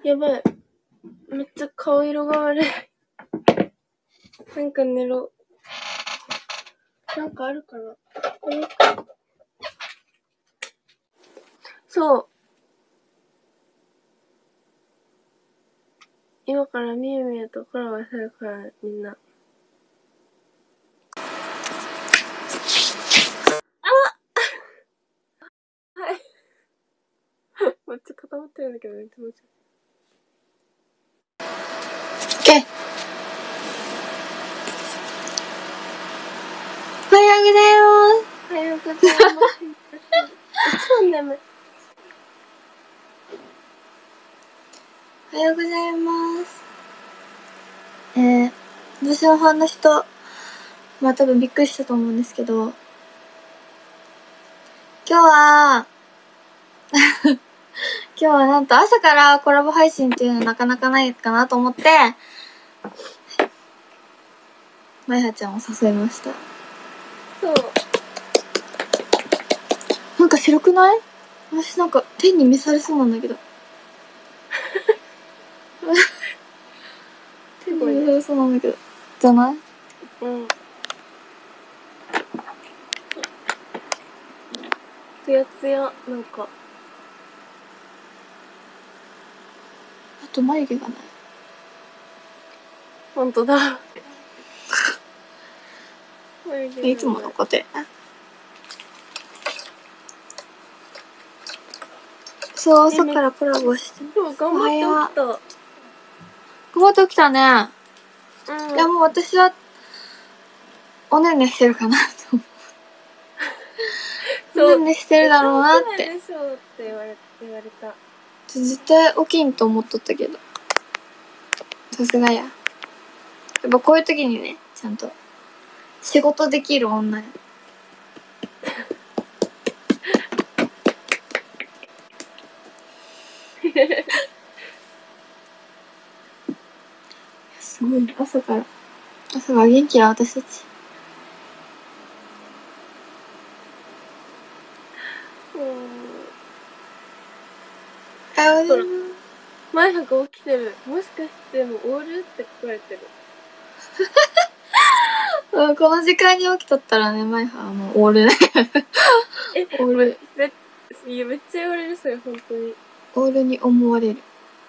やばい。めっちゃ顔色が悪い。なんか寝ろ。なんかあるかな。そう。今からみゆみゆとコラボするから、みんな。はい。めっちゃ固まってるんだけど、めっちゃ面白い。 おはようございます。 おはようございます。一番眠い。 おはようございます。私のファンの人、まあ多分びっくりしたと思うんですけど、今日はなんと朝からコラボ配信っていうのなかなかないかなと思って、まいはちゃんを誘いました。 そう。 なんか白くない？私なんか天に召されそうなんだけど。天に召されそうなんだけど。じゃない？ うん。つやつや、なんか。 あと眉毛がない。 ほんとだ。 いつものことやな。そう、朝からコラボして。 今日頑張って起きた。 頑張って起きたね。 うん。 いやもう私は、おねんねしてるかなと。おねんねしてるだろうなって。 でしょうって言われた。 絶対起きんと思っとったけど。さすがや。やっぱこういう時にね、ちゃんと仕事できる女や。すごい、朝から元気や、私たち。 ほら、前白起きてる。もしかしてもうオールって書かれてる。 うん、この時間に起きとったらね、前はもうオールね。オール。 いや、めっちゃ言われる、それ、ほんとに。 オールに思われる。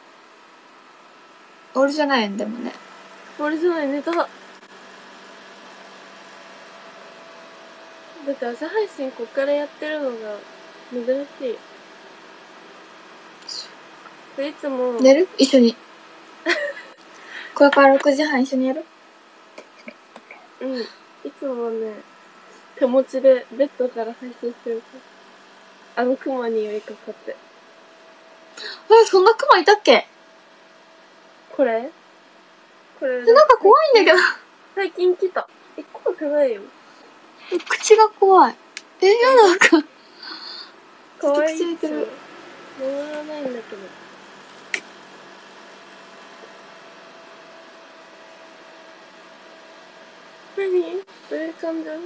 オールじゃないんでもね。 オールじゃない、ネタだ。だって朝配信こっからやってるのが珍しい。いつも。 寝る？一緒に。これから6時半一緒にやる？ うん。いつもね、手持ちでベッドから配信するから。あのクマに寄りかかって。 そんなクマいたっけ？ これなんか怖いんだけど。 最近来た。怖くないよ。 口が怖い。やだ、なんか。 かわいい。 口見てる。 守らないんだけど。何？どういう感情？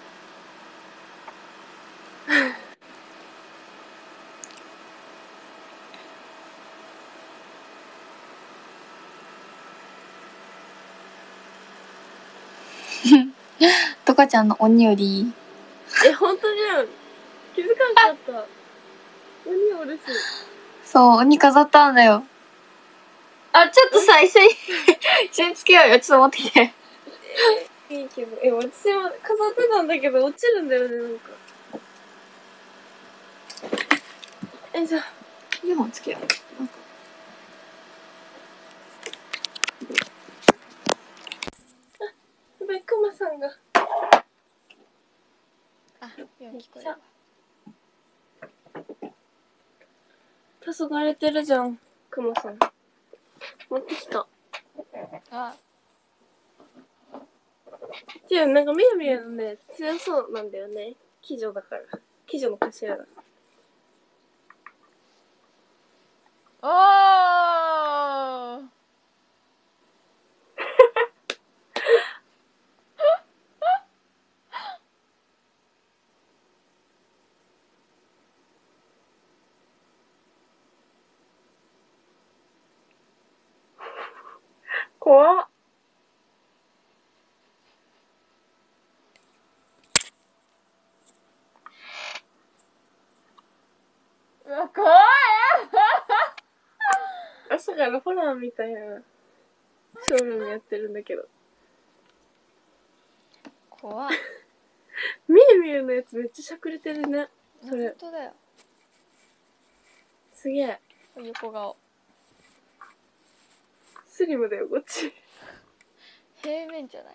トカちゃんの鬼より。 ほんとじゃん。気づかんかった。鬼おるし。 そう、鬼飾ったんだよ。あ、ちょっとさ、一緒につけようよ。ちょっと持ってきて。 いいけど。私も飾ってたんだけど、落ちるんだよね、なんか。じゃあ。 イヤホンつけよう。なんか。 やばい、クマさんが。 今聞こえるわ。 黄昏てるじゃん、クマさん。持ってきた。なんかみやみやのね、強そうなんだよね。鬼女だから。鬼女の頭だ。 おー怖っ。 うわ、怖い。 朝からホラーみたいなショールームやってるんだけど。 怖っ。 みゆみゆのやつめっちゃしゃくれてるね。それ本当だよ。 すげえ。 横顔。 スリムだよ、こっち。 平面じゃない？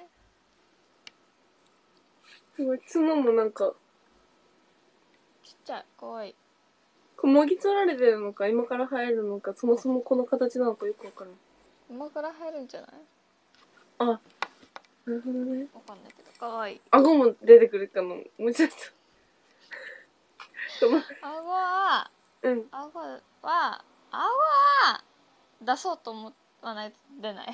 すごい、角もなんか、 ちっちゃい。かわいい。 もぎ取られてるのか、今から生えるのか、そもそもこの形なのかよくわからん。 今から入るんじゃない？ あ、なるほどね。 わかんないけど、かわいい。 顎も出てくるかも。もうちょっと。 顎は、 うん。 顎は出そうと思わないと出ないよ。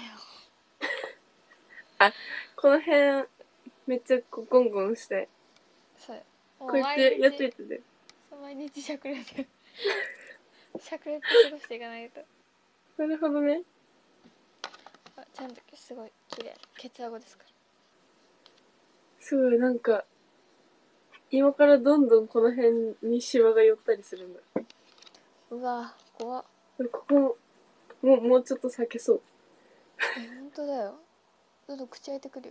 この辺、めっちゃこうゴンゴンして、 そう。もこうやってやっといてね。 毎日しゃくれてる。しゃくれて過ごしていかないと。 なるほどね。 あ、ちゃんとすごい綺麗。ケツ顎ですから。 すごい、なんか、今からどんどんこの辺にシワが寄ったりするんだ。 うわ、怖っ。 ここもうちょっと避けそう。 本当だよ。どんどん口開いてくるよ。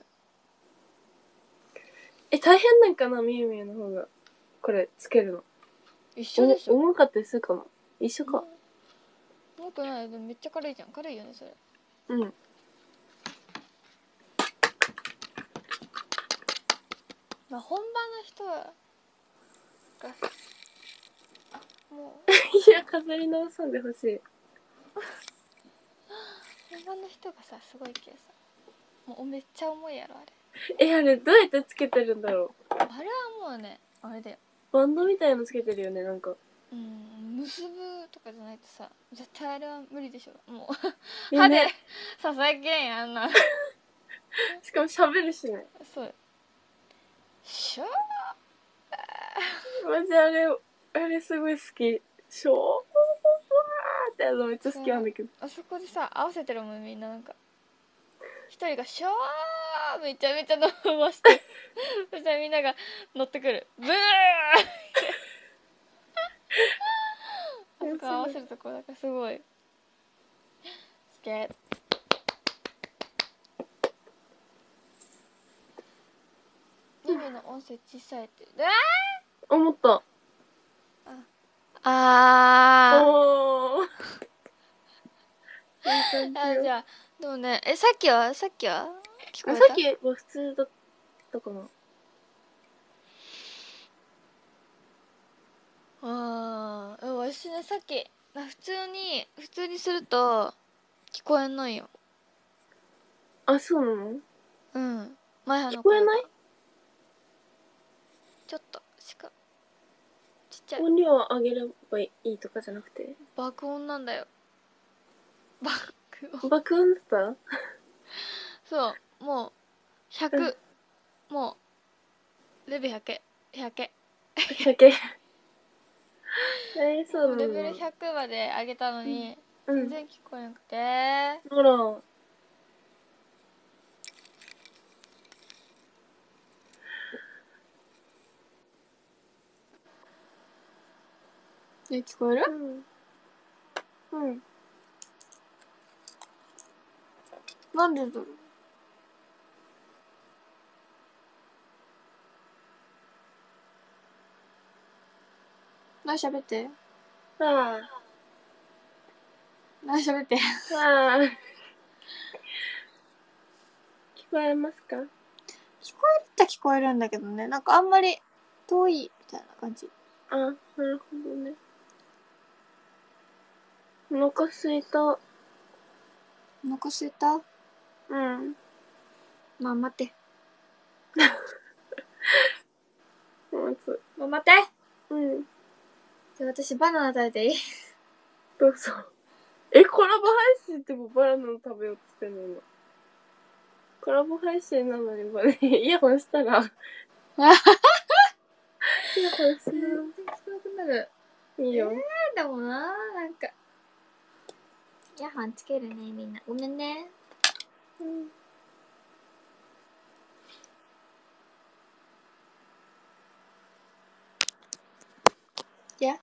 大変なんかな、みゆみゆの方が。これ、つけるの。 一緒でしょ。 重かったりするかな。一緒か。 もっとない。でもめっちゃ軽いじゃん。軽いよね、それ。 うん。 まあ、本場の人はがもういや、飾り直さんでほしい。 本場の人がさ、すごいけどさ、もうめっちゃ重いやろ、あれ。 あれ、どうやってつけてるんだろう。 あれはもうね、あれだよ。 バンドみたいのつけてるよね、なんか。 結ぶとかじゃないとさ、絶対あれは無理でしょ。もうね歯で支えきれんやん、あんな。 しかも喋るしね。 そう。しょー。 マジあれすごい好き。しょーってやるのめっちゃ好きなんだけど。 あそこでさ、合わせてるもん、みんななんか。一人がしょーめちゃめちゃ伸ばして、そしたらみんなが乗ってくる。ブーあそこ合わせるとこなんかすごい。すげえ。ニブの音声小さいって。 思った。 あおー。いい感じよ。 じゃあ、でもね、さっきは聞こえた？ さっきは普通だったかな。 私ね、さっき普通にすると聞こえんのよ。 あ、そうなの？ 前聞こえない？ ちょっとしかちっちゃい。 音量を上げればいいとかじゃなくて？ 爆音なんだよ。爆音。 爆音だった？ そう、もう100、もうレベル100。 100。そうなの？ レベル100まで上げたのに、全然聞こえなくて。 ほら。 聞こえる？ うん。 なんでだろう。喋って。 あ喋って。 あ。聞こえますか？ 聞こえるっちゃ聞こえるんだけどね。なんかあんまり遠いみたいな感じ。 あ、なるほどね。お腹すいた。 お腹すいた？ うん。 まあ待って。 待つ。 まあ待って。 うん。 じゃあ私バナナ食べていい？ どうぞ。コラボ配信ってもバナナ食べようとしてんの今。コラボ配信なのにイヤホンしたら。イヤホンしたら。 全然聞こえなくなる。 いいよ。 でもな、なんか。イヤホンつけるね、みんな。ごめんね。 うんいや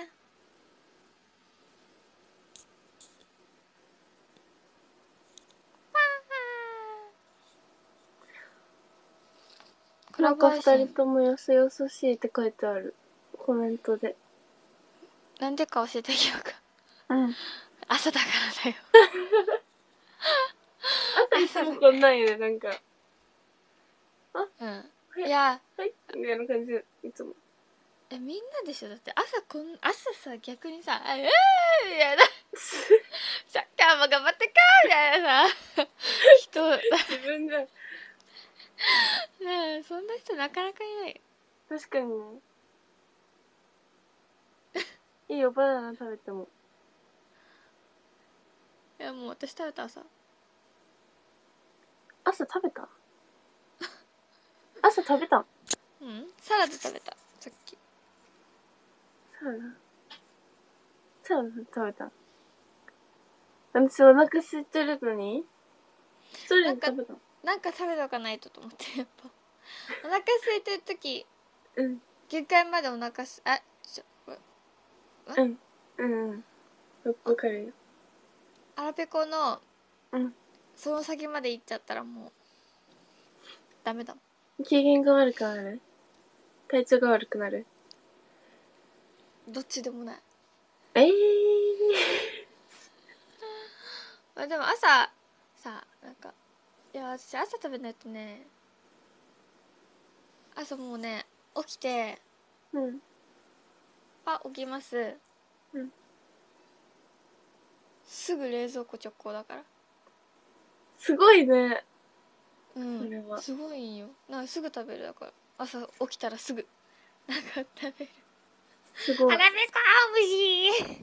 コラなんかボ配信二人ともよそよそしいって書いてあるコメントで。 なんでか教えてあげようか。 うん。 朝だからだよ。 朝いつもこんなんよね、なんか。 うん。 はいいやはいみたいな感じで、いつも。 みんなでしょ。だって朝さ逆にさ「あみたいなサッカーも頑張ってかみたいなさ人自分が、 ねえそんな人なかなかいないよ。 確かにね。いいよ、バナナ食べても。 いやもう私食べた。朝朝食べた朝食べたサラダ食べたさっき。 サラダサラダ食べた私お腹空いてるのに一人で食べたなんか食べとかないと思ってやっぱお腹空いてる時うん限界までお腹すあちょうんうんわかるよアラペコのうんその先まで行っちゃったらもうダメだもん。 機嫌が悪くなる体調が悪くなるどっちでもない。でも朝さなんかいや私朝食べないとね朝もうね起きてうん起きますうんすぐ冷蔵庫直行だから。 すごいねうんそれはすごいんよ。なんかすぐ食べるだから朝起きたらすぐなんか食べる。 すごい腹ペコ虫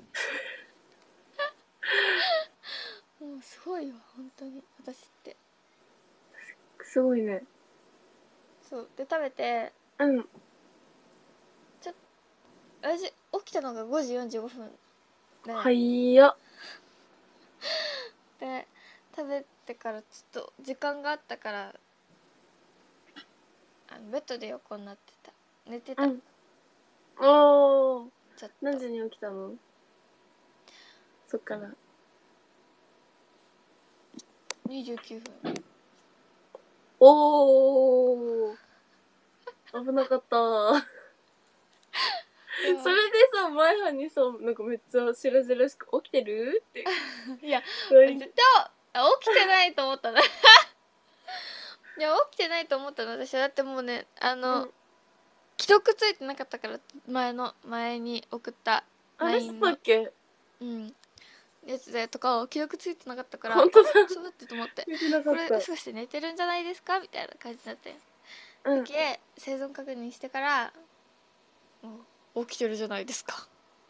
もうすごいわ本当に私ってすごいねそうで食べてうん私起きたのが5時45分で、 はいやで食べてからちょっと時間があったからベッドで横になってた寝てた、 うんおーちょっと何時に起きたのそっから 29分。 おー危なかったそれでさ前歯にさなんかめっちゃ白々しく起きてるっていやはい絶対起きてないと思ったのいや起きてないと思ったの私は。だってもうねうん既読ついてなかったから前に送ったあれ LINE のそうだっけやつでとか既読ついてなかったから本当だちょっと待ってと思って見てなかこれったもしかして寝てるんじゃないですかみたいな感じだったよ。 うんで生存確認してからもう起きてるじゃないですか。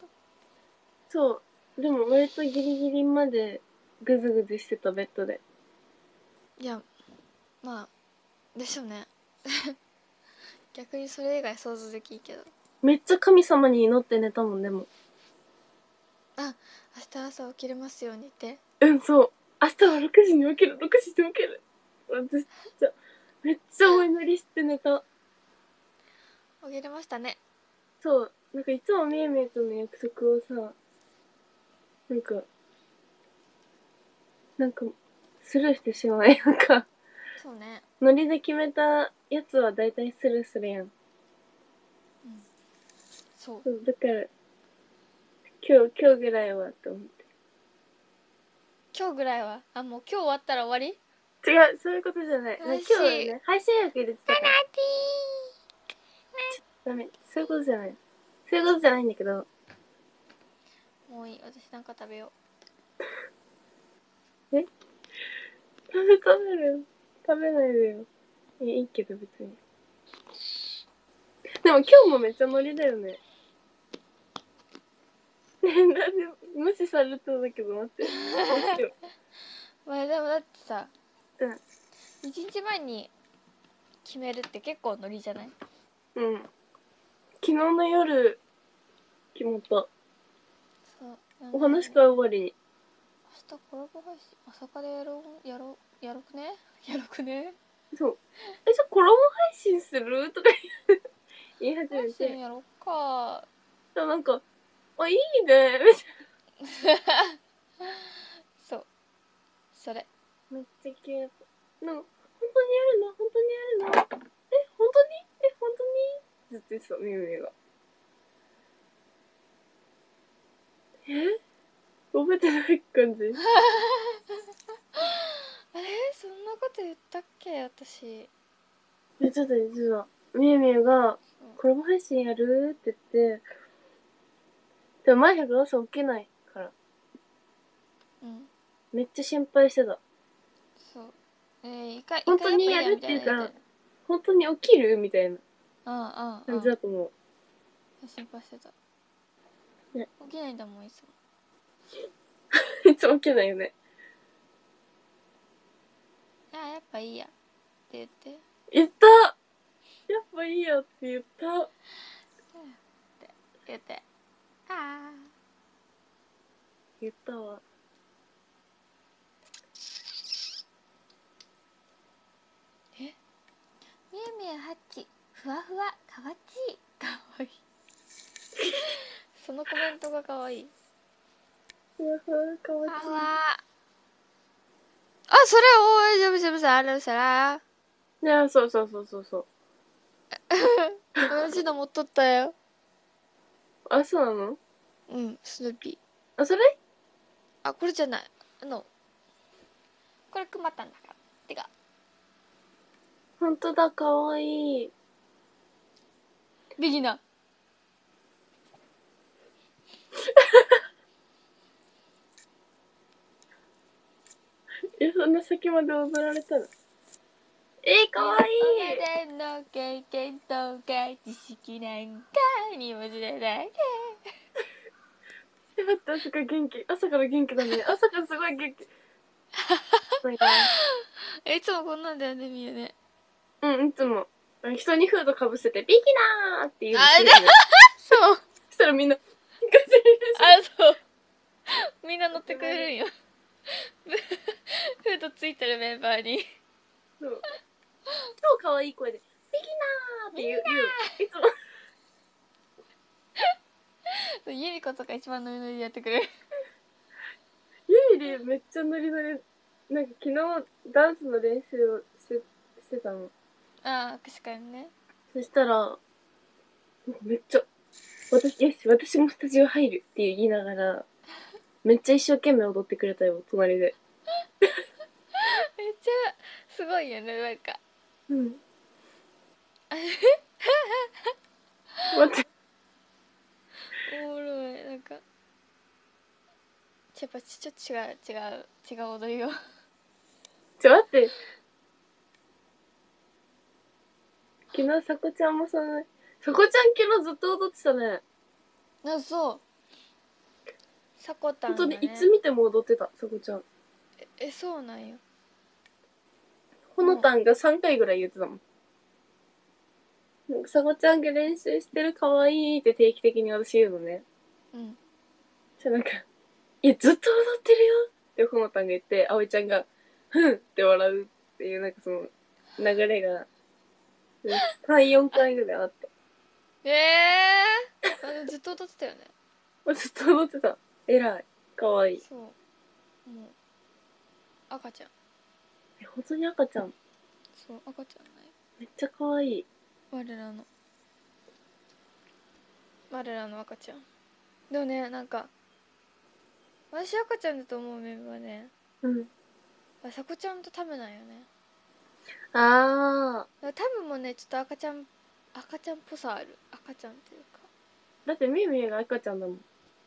そうでも割とギリギリまでグズグズしてたベッドでいやまあでしょうね逆にそれ以外想像できんけど。 めっちゃ神様に祈って寝たもんでも明日朝起きれますようにってうんそう明日は6時に起きる6時に起きるめっちゃお祈りして寝た起きれましたね。 そうなんかいつもみえみえとの約束をさなんかスルーしてしまいなんかそうねノリで決めたやつは大体スルーするやんそうそうだから今日ぐらいはと思って今日ぐらいはもう今日終わったら終わり。 違うそういうことじゃない悲しい今日はね配信予約入れてたからテダメそういうことじゃないそういうことじゃないんだけどィーもういい私なんか食べよ食べないでよいいけど別にでも今日もめっちゃノリだよねねなんで無視されそうだけど待ってどうしよう。まあでもだってさうん 1日前に決めるって結構ノリじゃない。 うん昨日の夜決まったそうお話会終わりに日コラボ配信朝霞でやろくねやろくね。 そうじゃあコラボ配信するとか言い始め配信て、 やろっか。 なんかあいいねみたいそうそれ。 な。めっちゃキュート。なんか本当にやるの本当にやるの本当に本当にずっと言ってたみゆみゆが。覚えてない感じ。 あれそんなこと言ったっけ私。 ちょっと実はみゆみゆがコラボ配信やるって言って、でも前100朝起きないからうんめっちゃ心配してた。 そう一回本当にやるって言うから本当に起きるみたいな感じだと思う。 心配してた、 ね、 起きないんだもんいつも。 いつも起きないよね。 やっぱいいやって言ったやっぱいいよって言った言ってあ言ったわ。 みゆみゆハッチふわふわかわちいかわいいそのコメントがかわいい。 ふわふわかわちい。 それおいじゃぶじゃぶさあるさら。 いやそう。 同じの持っとったよ。 あそうなの？ うんスヌーピあそれ？ ー。これじゃないこれくまたんだからてか。 本当だかわいい。 ビギナーそんな先まで踊られたの？かわいい。 お金の経験とか知識なんかにも知れないで。 待って朝から元気。朝から元気だね。朝からすごい元気。 いつもこんなんだよねみゆね。 いつも人にフードかぶせてビギナーって言うの。 そうそしたらみんなそうみんな乗ってくれるんよフードついてるメンバーに。 そう超可愛い声でビギナーって言ういつもゆみことか一番ノリノリでやってくれる。 ゆいりめっちゃノリノリ。なんか昨日ダンスの練習をしてたの。 確かにね。 そしたらなんかめっちゃ私もスタジオ入るって言いながらめっちゃ一生懸命踊ってくれたよ隣で。 めっちゃすごいよねなんか。 待っておもろいなんか。やっぱちょっと違う踊りを。 待って昨日さこちゃんもさこちゃん昨日ずっと踊ってたね。 そうさこたん本がね。 当にいつ見ても踊ってたさこちゃん。 そうなんよ。 ほのたんが3回ぐらい言ってたもん。さこちゃんが練習してるかわいいって定期的に私言うのね。じゃなんかいやずっと踊ってるよってほのたんが言ってあおいちゃんがふんって笑うっていうなんかその流れが3、4回ぐらいあった。 ずっと踊ってたよね。 ずっと踊ってた。偉い。かわいい。 そうもう赤ちゃん。 本当に赤ちゃん。 そう赤ちゃんね。 めっちゃかわいい。 我らの赤ちゃん。でもねなんか私赤ちゃんだと思うメンバーね。さこちゃんとタムなんよね。タムもねちょっと赤ちゃんっぽさある。赤ちゃんっていうかだってみゆみゆが赤ちゃんだもん。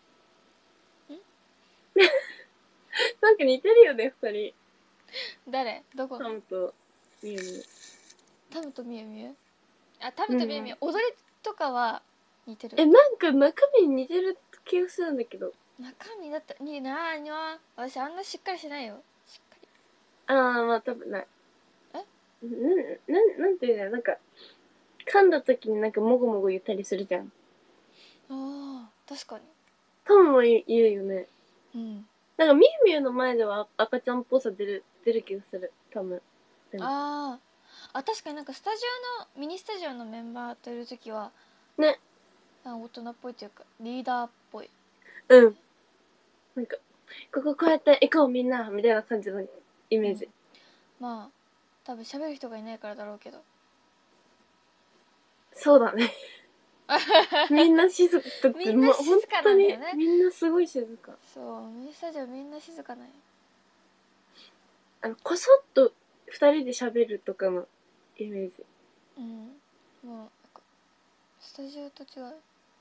なんか似てるよね2人。 誰どこ？ タムとみゆみゆ。 タムとみゆみゆ？タムとみゆみゆ、踊りとかは似てる。 なんか中身似てる気がするんだけど。 中身だった私あんなしっかりしないよ。しっかり。 まあ多分ない。なんていうのなんか噛んだ時になんかもごもご言ったりするじゃん。 確かに。 タムも言うよね。 なんかみゆみゆの前では赤ちゃんっぽさ出る気がする多分。 あ確かになんかミニスタジオのメンバーといる時はね、 なんか大人っぽいというかリーダーっぽい。 うん。なんかこうやって行こうみんなみたいな感じのイメージ。 まあ多分喋る人がいないからだろうけど。 そうだね。みんな静かってみんな静かなんだよね。 本当にみんなすごい静か。 そうミニスタジオみんな静かなんよ。 こそっと二人で喋るとかのイメージ。 うん。もうなんかスタジオと違う。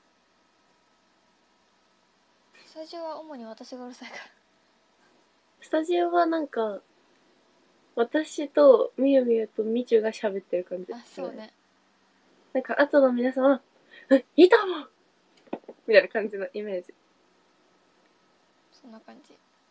スタジオは主に私がうるさいから。 スタジオはなんか私とみゆみゆとみちゅが喋ってる感じ。 あ、そうね。 なんか後の皆さんは「いいと思う!」みたいな感じのイメージ。 そんな感じ。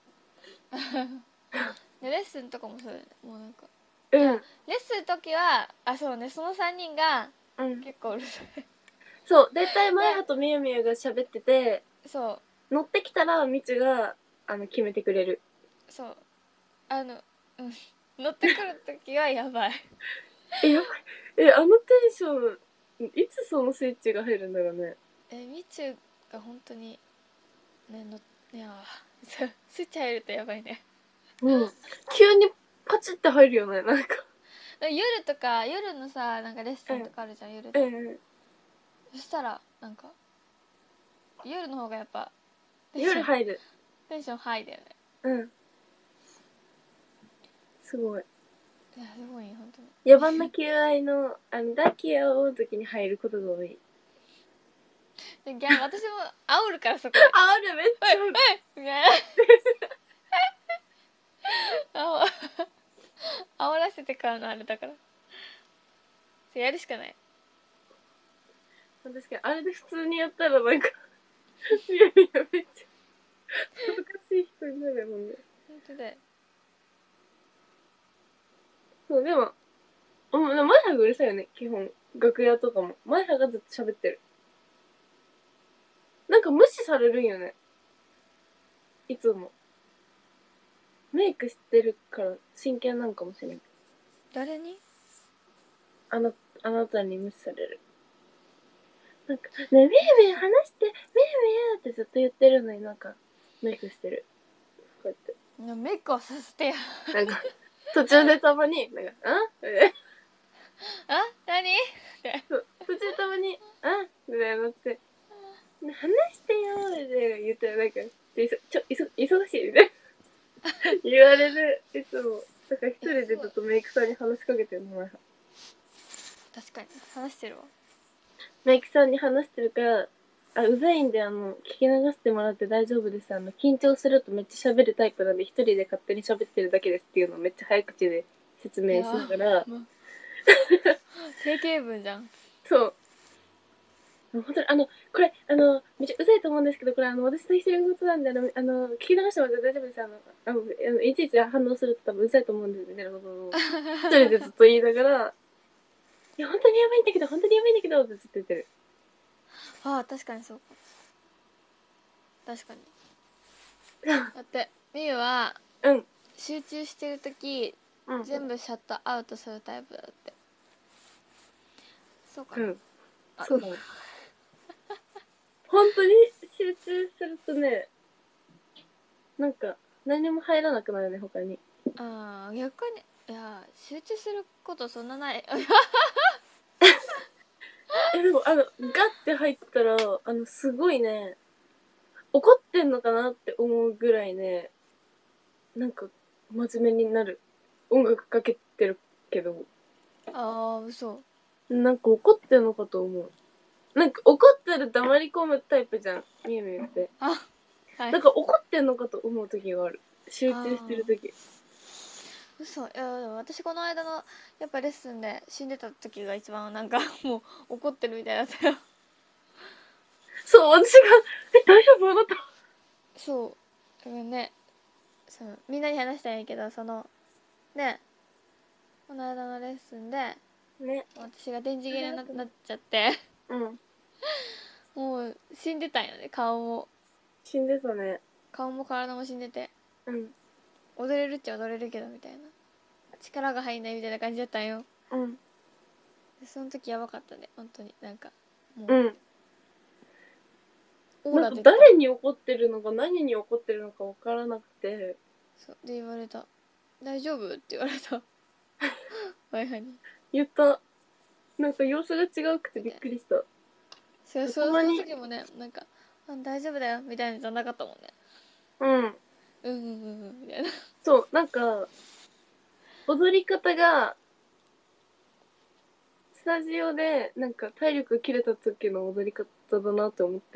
でレッスンとかもそうだよね。もうなんかうん。 レッスンの時はそうね、その3人が結構うるさい。 そう、だいたい前葉とみゆみゆが喋ってて、 そう乗ってきたらみちゅが決めてくれる。 そう、乗ってくる時はやばい。 やばい。テンションいつそのスイッチが入るんだろうね。 みちゅが本当にね、いやスイッチ入るとやばいね。 うん。急にパチって入るよね、なんか。 夜とか夜のさ、なんかレッスンとかあるじゃん、夜で。そしたらなんか夜の方がやっぱ夜入る。 テンションハイだよね。 うん。すごい。 いや、すごい本当に。 野蛮な求愛のダキヤを時に入ることが多い。 私も煽るからそこで。 あるめっちゃおいみたいな。煽らせてからのあれだから。やるしかない。 確かにあれで普通にやったらなんかみやみやめっちゃ恥ずかしい人になるもんね。 本当だよ。 そうでも前歯がうるさいよね基本。楽屋とかも前歯がずっと喋ってる。なんか無視されるんよねいつも。メイクしてるから真剣なんかもしれない。 誰に？ あなたに無視される。なんかねえみゆみゆ話してみゆみゆってずっと言ってるのになんかメイクしてる。こうやってメイクをさせてよ。 なんか途中でたまになんかあ、何？ そう途中たまにみたいなって話してよみたいな言ったらなんか忙しいみたいな言われるいつも。だから一人でずっとメイクさんに話しかけてるの。 確かに話してるわ。 メイクさんに話してるからうざいんで聞き流してもらって大丈夫です。緊張するとめっちゃ喋るタイプなんで一人で勝手に喋ってるだけですっていうのをめっちゃ早口で説明しながら。 定型文じゃん。 そう本当にこれめっちゃうざいと思うんですけどこれ私の一人ごとなんで聞き流してもらって大丈夫です。いちいち反応すると多分うざいと思うんですみたいなことを一人でずっと言いながらいや本当にやばいんだけど本当にやばいんだけどってずっと言ってる。 ああ、確かにそうか。確かに。だってみゆは集中してるとき、全部シャットアウトするタイプだって。そうかな。 そうだね。本当に集中するとねなんか何も入らなくなるね他に。 逆にいや集中することそんなない。 でもガッて入ったらすごいね怒ってんのかなって思うぐらいねなんか真面目になる。音楽かけてるけど嘘。 なんか怒ってんのかと思う。なんか怒ったら黙り込むタイプじゃんみゆみゆって。 はい、 なんか怒ってんのかと思う時がある。集中してる時。 嘘。いやでも私この間のやっぱレッスンで死んでた時が一番なんかもう怒ってるみたいだったよ。 そう私が大丈夫あなた。 そうね。みんなに話したらいいけどね、この間のレッスンでね私が電磁気になっちゃってもう死んでたんよね。顔も死んでたね。 顔も体も死んでてうん。 踊れるっちゃ踊れるけどみたいな、力が入んないみたいな感じだったんよ。 うん。 でその時やばかったね本当に。なんかもうう、オーなんかラ出てた。 誰に怒ってるのか何に怒ってるのか分からなくて。 そうで言われた。大丈夫って言われた。ワイハに言った。なんか様子が違うくてびっくりした。 その時もね、なんか大丈夫だよみたいなじゃなかったもんね。 うん。 うんうんうんうんみたいな。 そう、なんか、踊り方が、スタジオで、なんか体力切れた時の踊り方だなって思って。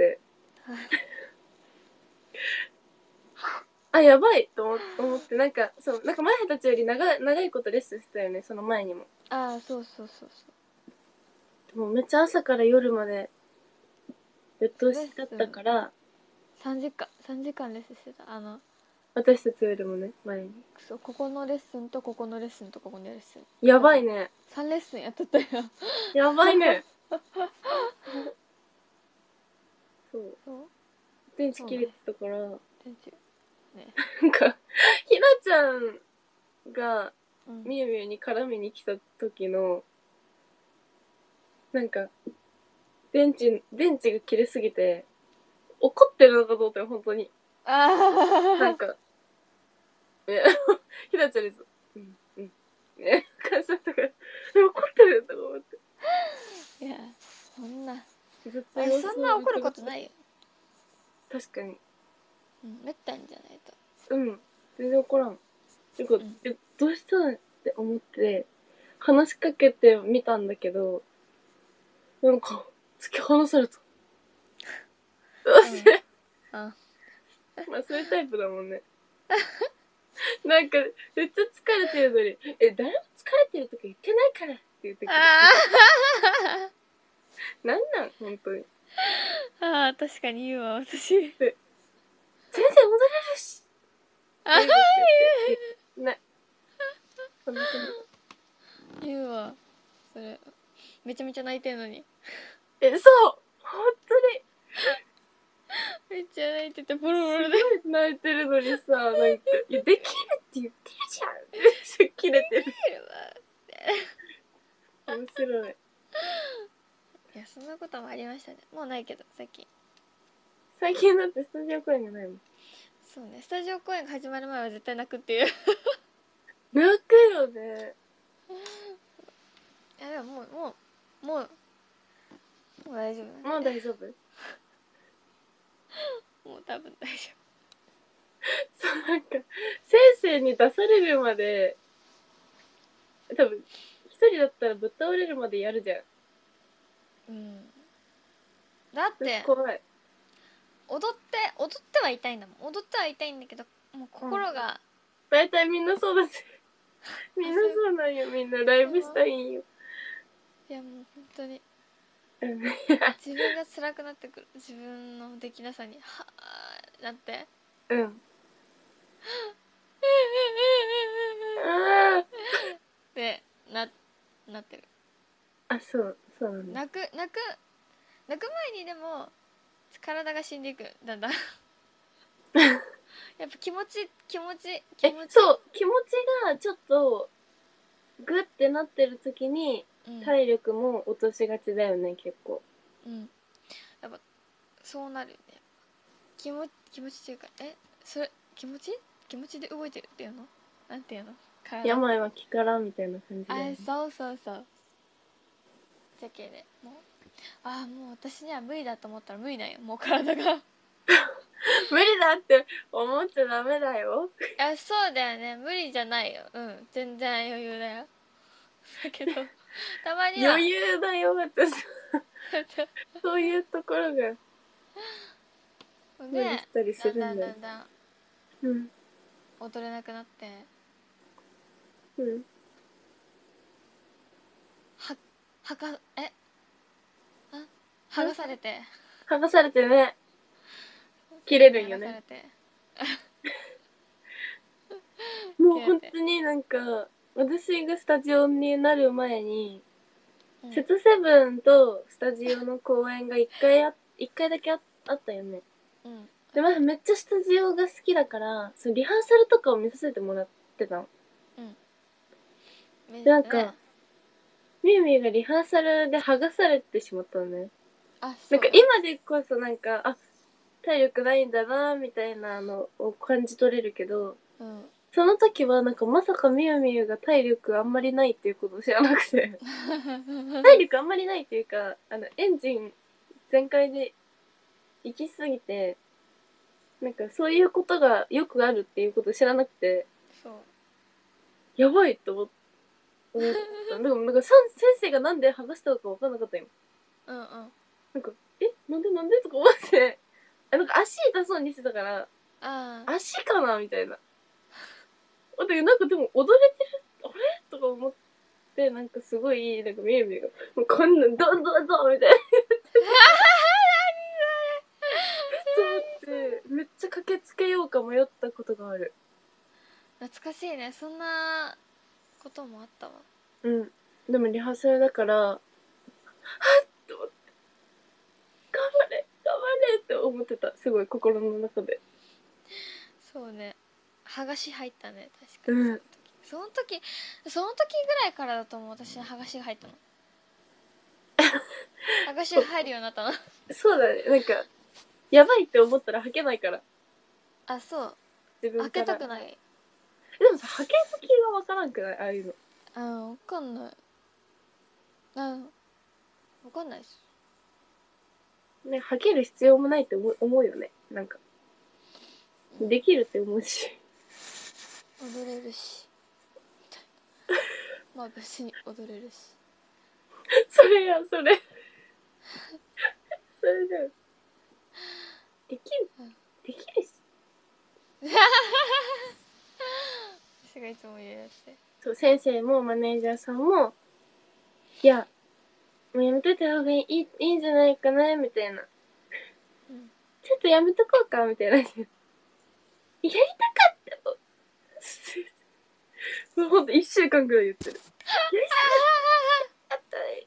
あ、やばいと思って、なんか、そう、なんか前たちより長いことレッスンしてたよね、その前にも。 ああ、そうそうそうでもめっちゃ朝から夜まで、ぶっ通しだったから、 3時間レッスンしてた。 私たちよりもね、前に。 そう、ここのレッスンとここのレッスンとここのレッスン。 やばいね。 3レッスンやっとったよ。 やばいね。そう。電池切れてたから、 電池。ね。 なんか、ひなちゃんが、 うんみゆみゆに絡みに来た時の、なんか、電池が切れすぎて、怒ってるのかと思ったよ、本当に。なんか、ひなちゃんに、ね、感じだったから、怒ってるんだと思って。 いや、そんな。 絶そんな怒ることないよ。 確かに。 うん、めったにじゃないと。 うん、全然怒らん。てか、どうしたのって思って、話しかけてみたんだけど、なんか、突き放された。どうして、まあそういうタイプだもんね。なんか、めっちゃ疲れてるのに、誰も疲れてるとか言ってないからって言ってくる。なん本当に。 ああ、確かに言うわ、私。 全然踊れるし。ない。 言うわ。それ、めちゃめちゃ泣いてんのに。 そう、本当に。 めっちゃ泣いてて、ボロボロで。 泣いてるのにさ、なんか、いや、できるって言ってるじゃん。切れてる。面白い。 いや、そんなこともありましたね。もうないけど、最近。 最近だってスタジオ公演がないもん。 そうね、スタジオ公演が始まる前は絶対泣くっていう。 泣くよね。 いや、でももう大丈夫。 もう大丈夫？ もう多分大丈そう、なんか、先生に出されるまで、多分、一人だったらぶっ倒れるまでやるじゃん。 夫。うん。だって、 怖い。 踊ってはいたいんだもん。踊ってはいたいんだけど、もう心が、 大体みんなそうだし。みんなそうなんよ。みんなライブしたいんよ。 いや、もう本当に。 自分が辛くなってくる。自分のできなさに、はぁ、なって。 うん。あで、なってる。 あ、そうなんだ。 泣く前にでも、体が死んでいく。だんだん。やっぱ気持ち。 そう、気持ちがちょっと、グッてなってる時に、体力も落としがちだよね、結構。 うん。やっぱ、そうなるよね。気持ちっていうか、それ、気持ちで動いてるっていうの？なんていうの？ 病は気からみたいな感じだよね。 そうじゃけね、もう私には無理だと思ったら無理なんよ、もう体が。 無理だって思っちゃダメだよ。 そうだよね、無理じゃないよ。うん、全然余裕だよ。だけど、たまには。 余裕だよ、私。そういうところが。無理したりするんだよ。 だんだん、 うん。 踊れなくなって。 うん。 剥がされて。 剥がされてね。切れるんよね。もう本当になんか、私がスタジオになる前に、セツセブンとスタジオの公演が一回だけあったよね。 でもめっちゃスタジオが好きだから、そのリハーサルとかを見させてもらってたの。 うん。 で、なんか、みゆみゆがリハーサルで剥がされてしまったのね。 あ、 なんか今でこそなんか、あ、体力ないんだな、みたいなのを感じ取れるけど、 うん。 その時はなんかまさかみゆみゆが体力あんまりないっていうことを知らなくて。体力あんまりないっていうか、エンジン全開で行き過ぎて、なんかそういうことがよくあるっていうことを知らなくて、 そう。 やばいと思った。でもなんか先生がなんで剥がしたのか分かんなかったよ。 うんうん。 なんか、なんでとか思って、なんか足痛そうにしてたから、足かなみたいな。なんかでも踊れてる、あれとか思って、なんかすごい、なんかみゆみゆが、もうこんなんどんどんどんみたいな。と思って、めっちゃ駆けつけようか迷ったことがある。 懐かしいね。そんなこともあったわ。 うん。でもリハーサルだから、はっと思って、頑張れって思ってた。すごい心の中で。 そうね。剥がし入ったね、確かに。 うん。 その時ぐらいからだと思う、私剥がしが入ったの。剥がしが入るようになったの。 そうだね。なんか、やばいって思ったら吐けないから。 あ、そう。 自分から。 開けたくない。 でもさ、吐ける気がわからんくないああいうの。 わかんない。わかんないっす。 ね、吐ける必要もないって思うよね。なんか。できるって思うし。 踊れるし。まあ別に踊れるし。 それや、それ。それだよ。できるし。 私がいつも言うやつで。 そう、先生もマネージャーさんも、いや、もうやめといた方がいいんじゃないかな、みたいな。 うん、 ちょっとやめとこうか、みたいな。やりたかったと。もうほんと1週間くらい言ってる。やりたかったね。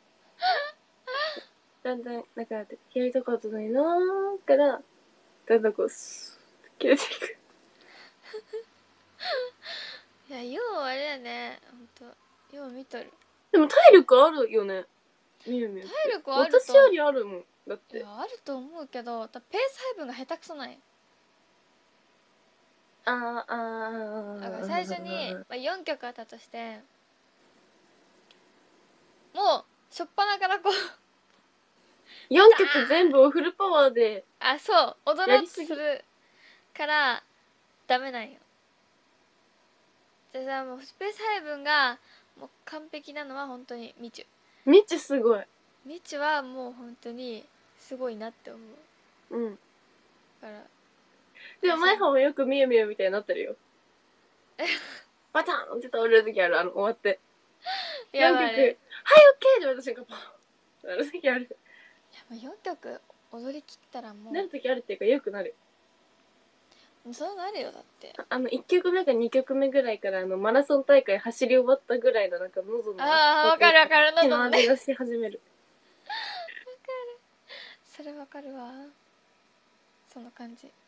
だんだん、なんか、やりたかったのになーから、だんだんこう、スーッと切れていく。 いや、ようあれだね、ほんと。よう見とる。 でも体力あるよね。みゆみゆ。 体力あると。 私よりあるもん。だって。 いや、あると思うけど、ペース配分が下手くそない。だから最初に、4曲あったとして、もう、しょっぱなからこう 4曲全部をフルパワーで。 そう、踊ろうとするからダメなんよ。でさ、もうスペース配分がもう完璧なのは本当にみちゅ。 みちすごい。 みちゅはもう本当にすごいなって思う。 うん。 だから。 でも前半もよくみゆみゆみたいになってるよ。バタンって倒れる時ある、終わって。4曲、はい、オッケーって言われた瞬間、パンってなる時ある。 いや、もう4曲踊り切ったらもう。 なる時あるっていうか、よくなる。 そうなるよ、だって。 1曲目か2曲目ぐらいからマラソン大会走り終わったぐらいのなんか喉のわかるわかる、 喉の味がし始める。 わかる。それわかるわ。その感じ。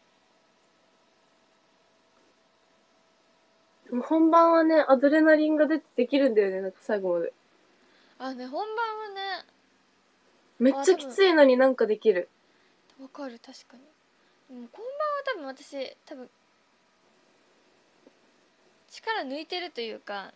でも本番はね、アドレナリンが出てできるんだよね、なんか最後まで。 ね、本番はね、 めっちゃきついのになんかできる。 わかる、確かに。でも本番は私力抜いてるというか、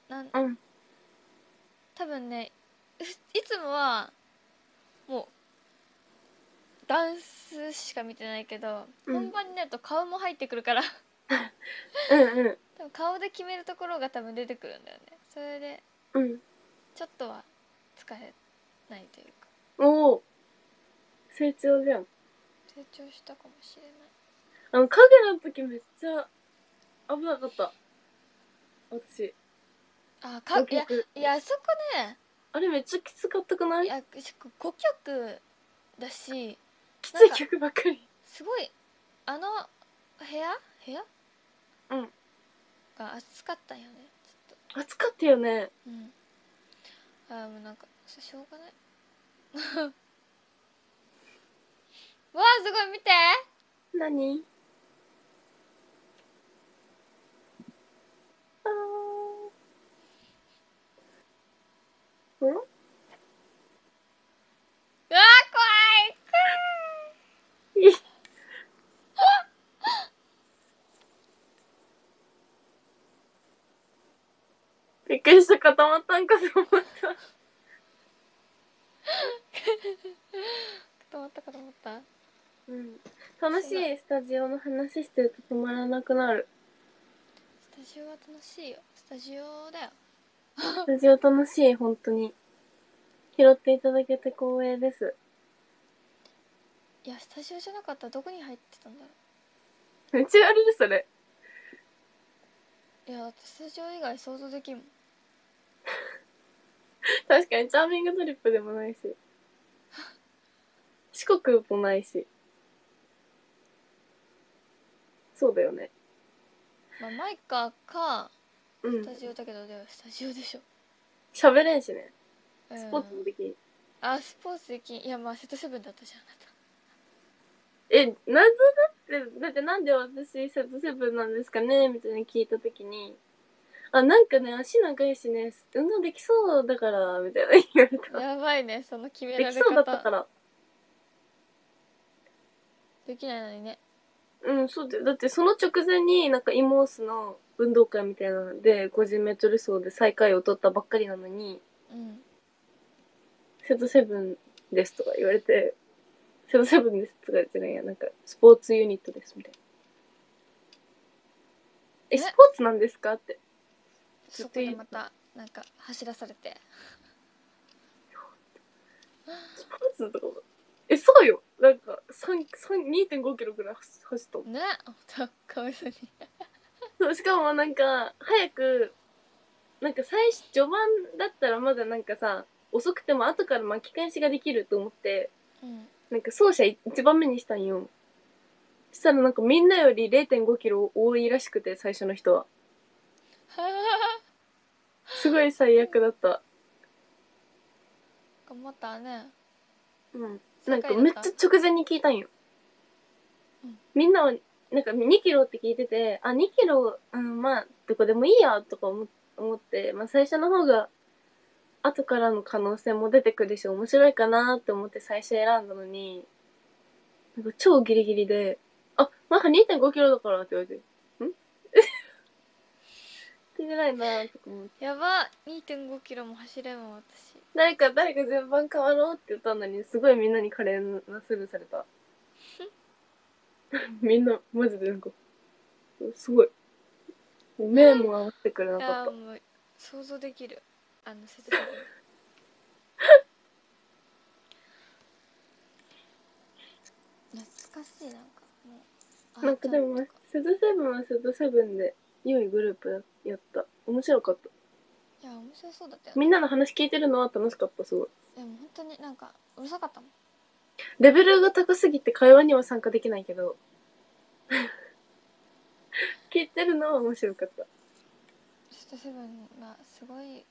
多分ね、いつもはもうダンスしか見てないけど、本番になると顔も入ってくるから多分顔で決めるところが多分出てくるんだよね。それでちょっとは疲れないというか。 おお、成長じゃん。 成長したかもしれない。カゲラの時めっちゃ危なかった、私。 いや、あそこね、 あれめっちゃきつかったくない？ いや、5曲だし、 きつい曲ばっかり。 すごい部屋が暑かったよね。ちょっと暑かったよね。 もうなんかしょうがないわあ、すごい、見て、 何？あー。ん？ うわ怖い。 いびっくりした。固まったんかと思った。 固まったかと思った。 うん。楽しいスタジオの話してると止まらなくなる。 スタジオは楽しいよ。スタジオだよ。 スタジオ楽しい、本当に。拾っていただけて光栄です。 いや、スタジオじゃなかったらどこに入ってたんだろめっちゃあるそれ。 う。いや、だってスタジオ以外想像できんもん。 確かにチャーミングトリップでもないし。四国もないし。そうだよね。 まあ、マイカか、 うんスタジオだけど、でもスタジオでしょ。 喋れんしね。 うん、 スポーツもできん。 あ、スポーツできん。いや、まあ、セットセブンだったじゃん、あなた。 謎だってなんで私セットセブンなんですかねみたいに聞いたときに、あ、なんかね、足長いしね、運動できそうだから、みたいな言われた。 やばいね、その決められ方。 できそうだったから。 できないのにね。 うん、そうだよ。だってその直前になんかイモースの運動会みたいなので、50メートル走で最下位を取ったばっかりなのに、 うん。 セットセブンですとか言われて、セットセブンですとか言ってね、なんかスポーツユニットですみたいな。スポーツなんですかって。 そこでまたなんか走らされて。 スポーツとかも。そうよ。なんか2.5キロぐらい走った。 ね、かわいそうに。 そう、しかもなんか、早く、なんか序盤だったらまだなんかさ、遅くても後から巻き返しができると思って、 うん、 なんか走者1番目にしたんよ。そしたらなんかみんなより0.5キロ多いらしくて、最初の人は。すごい最悪だった。 頑張ったね。 うん。なんかめっちゃ直前に聞いたんよ。 うん、 みんなは、なんか2キロって聞いてて、あ、2キロ、うん、まあ、どこでもいいや、とか思って、まあ最初の方が、後からの可能性も出てくるし、面白いかなって思って最初選んだのに、なんか超ギリギリで、あ、まだ2.5キロだからって言われて、んってじゃないなとか思って。 やば、2.5 キロも走れんもん、私。 誰か順番変わろうって言ったのに、すごいみんなにカレーなスルーされた。みんな、マジでなんか、すごい。目も合わせてくれなかった。 いや、もう、想像できる。セットセブン。懐かしい、なんか、もう。 なんかでも、セットセブンはセットセブンで、良いグループやった。面白かった。 いや、面白そうだったよ、 ね。みんなの話聞いてるのは楽しかった、すごい。 でも本当になんか、うるさかったもん。 レベルが高すぎて会話には参加できないけど、聞いてるのは面白かった。 セットセブンがすごい、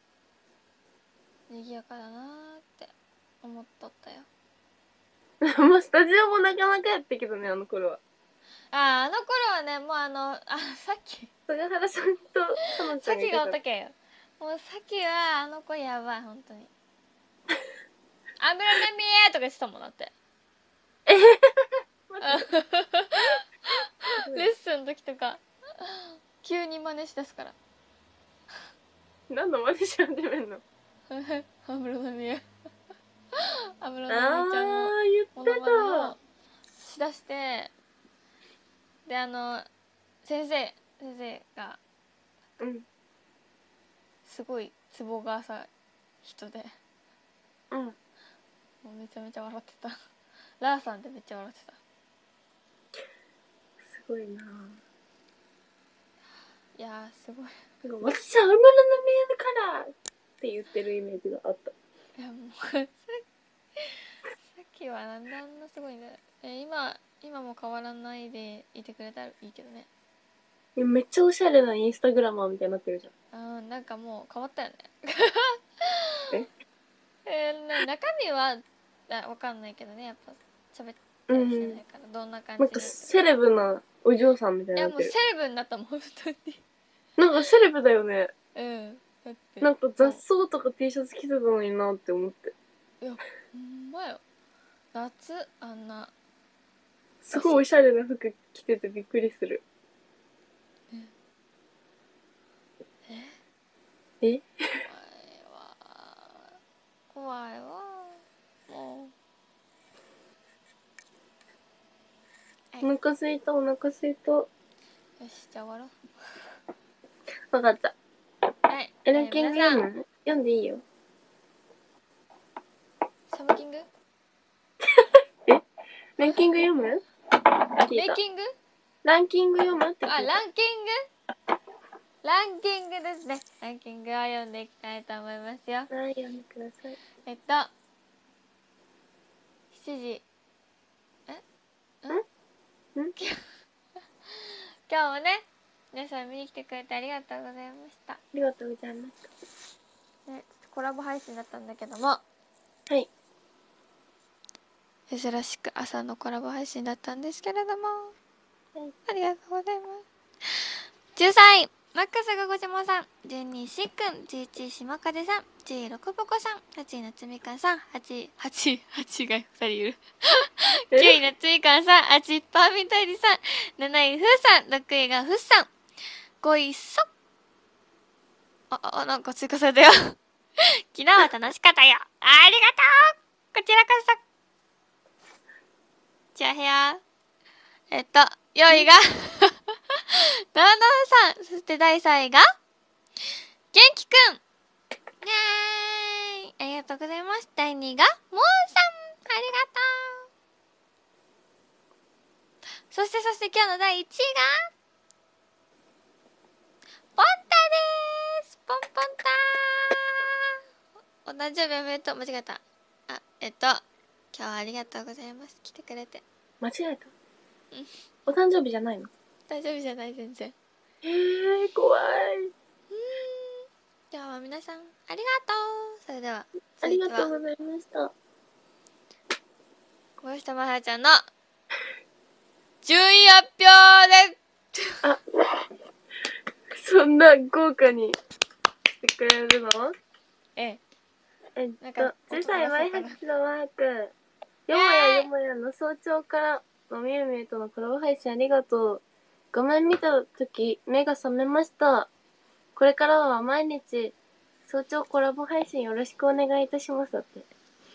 賑やかだなーって思っとったよ。 まあ、スタジオもなかなかやったけどね、あの頃は。 あの頃はね、もうさっき菅原さんとかのちゃんがいたから。 さっきがおったけよ。もうさっきはあの子やばい、本当に。油の見えとか言ってたもん、だって。レッスンの時とか急に真似しだすから。 何の真似し始めんの？ 安室奈美恵安室奈美恵ちゃんのモノ言ってマネをしだして、で先生がすごいツボが浅い人で、 うん。 もうめちゃめちゃ笑ってた。ラーさんでめっちゃ笑ってた。 すごいな。 いやー、すごい。 私は安室奈美恵だからって言ってるイメージがあった。 いや、もうさっきはなんであんなすごいんだよ。今も変わらないでいてくれたらいいけどね。 めっちゃおしゃれなインスタグラマーみたいになってるじゃん。なんかもう変わったよね。 え中身はわかんないけどね、やっぱたりしてないから、どんな感じなんかセレブなお嬢さんみたいいやもうになってる。 セレブになったもん本当に。 なんかセレブだよね。 うんだってなんか雑草とか T シャツ着てたのになって思って。 いやほんまよ、夏あんなすごいおしゃれな服着ててびっくりする。え怖いわもう。お腹すいたお腹すいた。よしじゃあ終わろう。わかった。 う。はい、 ランキング読む？読んでいいよ。 サムキングランキング読む？ レンキングランキング読むって聞いた。 ランキングですね。ランキングを読んでいきたいと思いますよ。 はい、読んでください。 7時ん今日もね皆さん見に来てくれてありがとうございました。 ありがとうございました。 ね、ちょっとコラボ配信だったんだけども、 はい、 珍しく朝のコラボ配信だったんですけれども、 はい、 ありがとうございます。13位マックスがごじもさん、12位しっくん、11位しまかぜさん、10位ろくぽこさん、8位なつみかんさん、8位が2人いる9位なつみかんさん、8位パーミントエリさん、7位ふーさん、6位がふっさん、5位そなんか追加されたよ昨日は楽しかったよ、ありがとう、こちらこそ。じゃあ部屋4位がななさん、そして第3位が元気くん、イエーイ、ありがとうございます。第2位がもーさん、ありがとう。そして今日の第1位がポンタです。ポンポンター、お誕生日おめでとう。間違えた。今日はありがとうございます。来てくれて。 間違えた。お誕生日じゃないの？ 誕生日じゃない、全然。 怖い。 では皆さんありがとう。それではありがとうございました。 小吉まはちゃんの順位発表であ、そんな豪華にしてくれるのなんか 13位マイハチのマーク、よもやよもやの早朝からのみゆみゆとのコラボ配信ありがとう。画面見たとき目が覚めました。これからは毎日早朝コラボ配信よろしくお願いいたしますだって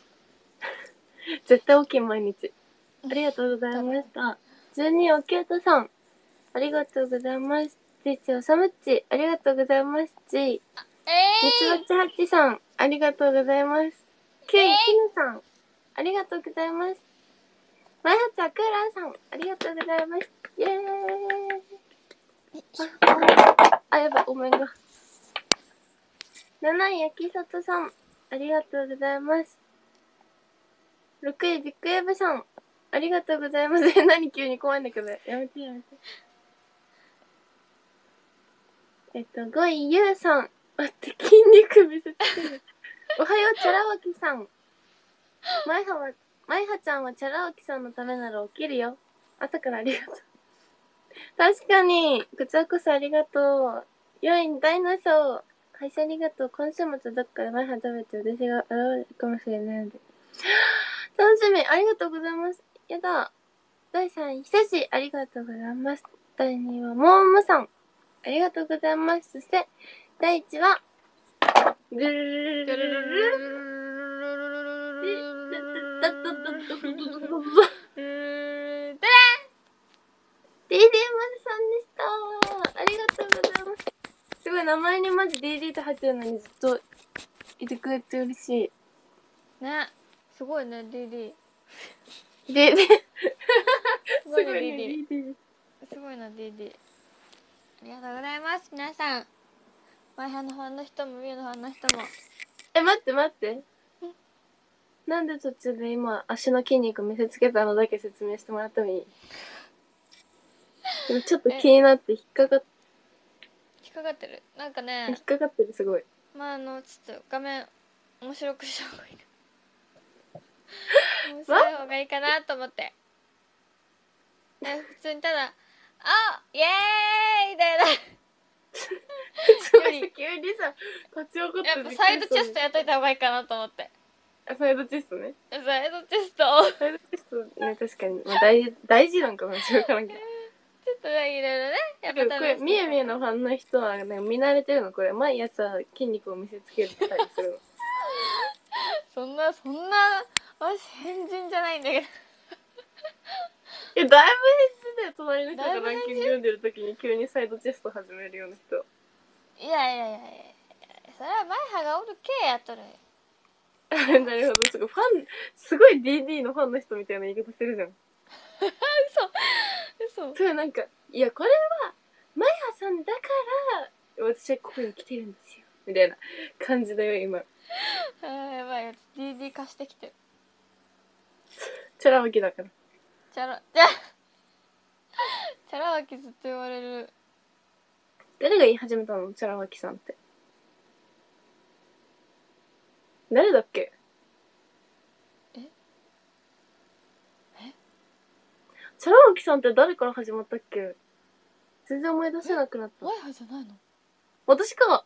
絶対起きん毎日。ありがとうございました。12位おきゅうとさん、ありがとうございます。11位おさむっち、ありがとうございます。10位みつばちはちさん、ありがとうございます。9位きぬさん、ありがとうございます。まいはちはクーラーさん、ありがとうございます。イエーイ。やばい、ごめんが。7位やきさとさん、ありがとうございます。6位ビッグエブさん、ありがとうございます。何急に怖いんだけど、やめて。5位ゆうさん、待って、筋肉見せつける。おはよう、チャラワキさん。まいはちゃんはチャラワキさんのためなら起きるよ。朝からありがとう。確かに、こちらこそありがとう。4位ダイナソー。配信ありがとう。今週末どっかでマイハ食べて私が現れるかもしれないので。楽しみ。ありがとうございます。やだ。第3位、ひさし。ありがとうございます。第2位は、もーむさん。ありがとうございます。そして、第1位は、ルルルルルルルデイデーマルさんでした。ありがとうございます。すごい名前にマジデイデーって入ってるのにずっといてくれて嬉しい。 ね、すごいね、デイデイ。 デイデー。 すごいね、デイデイ。すごいな、デイデイ。ありがとうございます、皆さん。マイハのファンの人も、ミュウのファンの人も。 待って。なんで途中で今、足の筋肉見せつけたのだけ説明してもらってもいい？でもちょっと気になって引っかかってる。なんかね。 引っかかってる、すごい。 ちょっと画面、面白くした方がいいか。面白い方がいいかなと思って。 普通にただ「あイエーイ!」みたいな急にさ立ち上がってやっぱサイドチェストやっといた方がいいかなと思って。 サイドチェストね。 サイドチェストサイドチェストね、確かに、まあ、大事なんかもしれないけど。 ちょっとねいろいろねやっぱこれみえみえのファンの人はなんか見慣れてるの。これ毎朝筋肉を見せつけたりするの。 そんな私変人じゃないんだけどだいぶ変人だよ。隣の人がランキング読んでる時に急にサイドチェスト始めるような人。 いやそれは前歯がおるけやっとる。 なるほど。すごい DD のファンの人みたいな言い方してるじゃん。 嘘それなんか、いやこれはマイハさんだから私はここに来てるんですよみたいな感じだよ今。 やばい、DD 化してきてる。 チャラわきだから。 チャラわきずっと言われる。 誰が言い始めたの？チャラわきさんって。誰だっけ？チャラワキさんって誰から始まったっけ？全然思い出せなくなった。 マイハじゃないの？ 私か。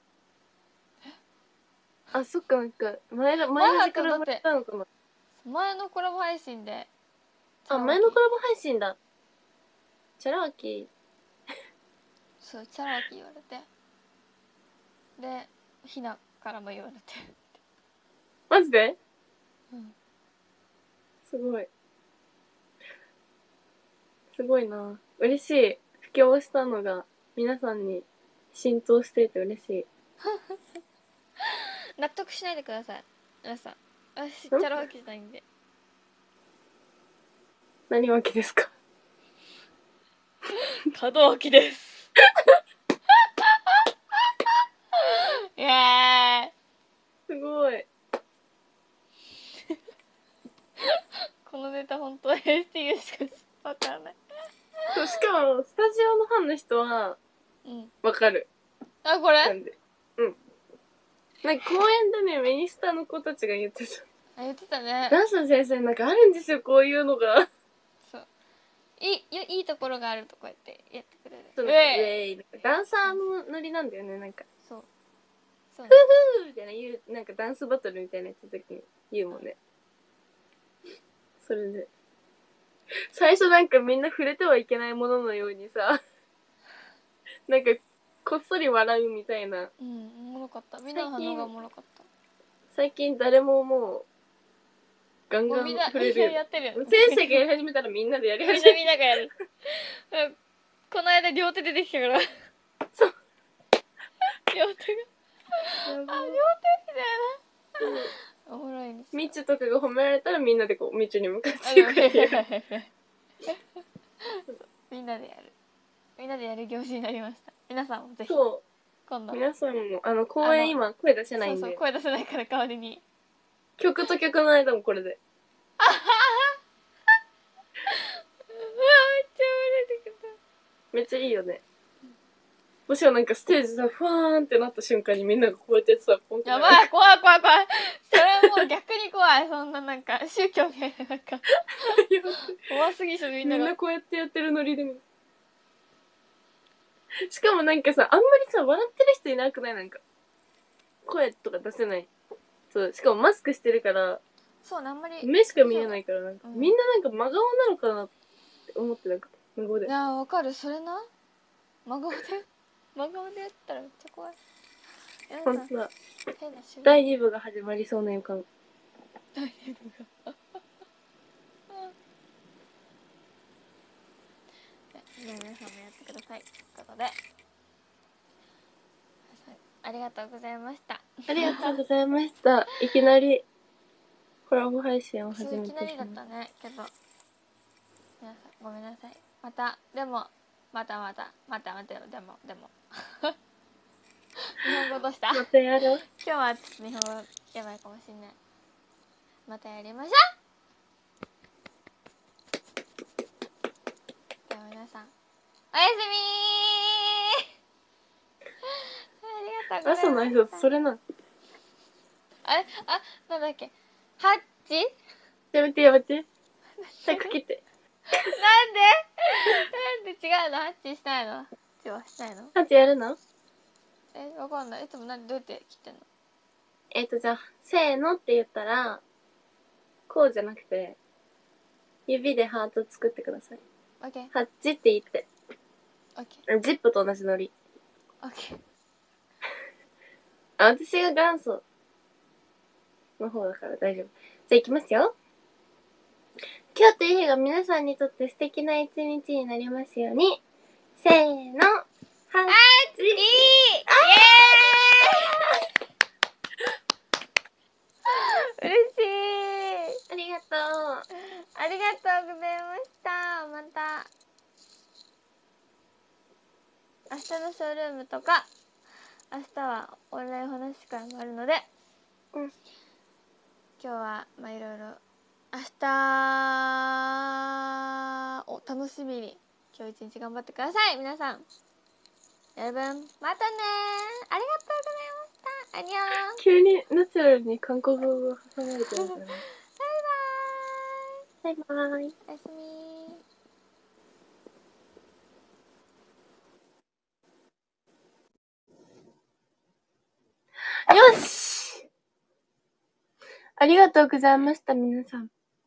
あ、そっか、なんか前の時から生まれたのかな。 前のコラボ配信で。 あ、前のコラボ配信だ。チャラワキ。 そう、チャラワキ言われて。で、ひなからも言われて。 マジで？ うん。 すごい。すごいな。嬉しい。布教したのが皆さんに浸透していて嬉しい。 納得しないでください。皆さん。私、チャラわけじゃないんで。 何わけですか？ 門脇です。イエーイ。 すごい。 このネタ本当 STU しかわからない。 そう、しかもスタジオのファンの人はわかる。 あ、これ？ なんで。うん。なんか公園でね、ミニスタの子たちが言ってた。 あ、言ってたね。 ダンスの先生なんかあるんですよ、こういうのが。 そう。いいところがあるとこうやってやってくれる。 そう、ダンサーのノリなんだよね、なんか。 そう。 ふふーみたいな言う、なんかダンスバトルみたいなやつの時に言うもんね。それで。最初なんかみんな触れてはいけないもののようにさ、なんかこっそり笑うみたいな。 うん、おもろかった。みんなの反応がおもろかった。 最近誰ももう、ガンガン触れるよ。 やってるよ。 先生がやり始めたらみんなでやり始める。 みんながやる。この間両手出てきたから。 そう。 両手が。両手みたいな。おもろいんですよ。 みちとかが褒められたらみんなでこうみちに向かっていくっていう。 みんなでやる行事になりました。皆さんもぜひ。 そう。 今度。 皆さんも公演今声出せないんで。 そう声出せないから代わりに。 曲と曲の間もこれで。 めっちゃ笑えてきた。 めっちゃいいよね。もしろなんかステージさふわーんってなった瞬間にみんながこうやってさポンって。 やばい、怖い。それもう逆に怖い。そんななんか宗教みたいななんか怖すぎしょ。みんなこうやってやってるノリで。しかもなんかさ、あんまりさ笑ってる人いなくない？なんか声とか出せない。そう、しかもマスクしてるから。 そうね、あんまり目しか見えないからなんか、みんななんか真顔なのかなって思って、なんか真顔で。 いやわかる。それな、真顔でやったらめっちゃ怖い。 ほんとだ。第2部が始まりそうな予感。 第2部が皆さんもやってくださいということで、ありがとうございました。 ありがとうございました。いきなりコラボ配信を始めてしまう。 いきなりだったねけど、皆さんごめんなさい。またでも日本語どうした？ またやろう。 今日はちょっと日本語やばいかもしれない。またやりましょう。では皆さんおやすみー。ありがとうございます。 朝の挨拶それな。 なんだっけ？ハッチ？ やめて。早く切って。 なんで違うの？ハッチしないの？ハッチはしないの？ ハチやるの？ わかんない。いつもどうやって切ってんの？ じゃあ、せーのって言ったら、こうじゃなくて、指でハート作ってください。 オッケー。 ハッチって言って。 オッケー。 ジップと同じノリ。 オッケー。 私が元祖の方だから大丈夫。じゃあ行きますよ。今日という日が皆さんにとって素敵な一日になりますように。せーの。ハッチ。 イエーイ嬉しい。 ありがとう。 ありがとうございました。また明日のショールームとか明日はオンライン話し会もあるので、今日はまあいろいろ明日を楽しみに今日一日頑張ってください。皆さんやる分またね。ありがとうございました。アニョン。 急にナチュラルに韓国語が挟まれてるからね。バイバーイ。バイバーイ。 おやすみ。 よし！ありがとうございました、皆さん。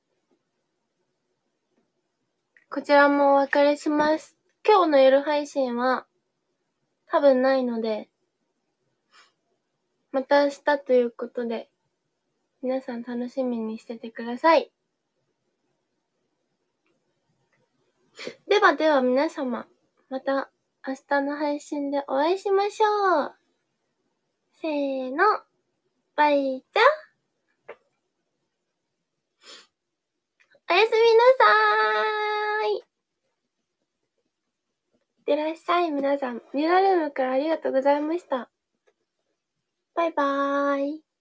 こちらもお別れします。今日の夜配信は多分ないので、また明日ということで、皆さん楽しみにしててください。ではでは皆様、また明日の配信でお会いしましょう。せーの、バイチャ。おやすみなさーい。いってらっしゃい、皆さん。ミラルームからありがとうございました。バイバーイ。